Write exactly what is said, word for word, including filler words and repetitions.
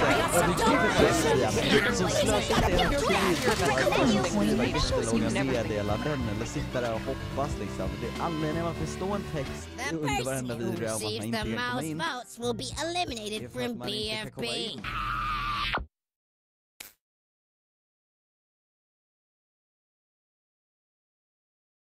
Så slösa inte en skriva meddelanden eller sitta där och hoppas liksom. Det är anledningen varför det står en text under varenda video om att man inte kan komma in. will be eliminated from B F B.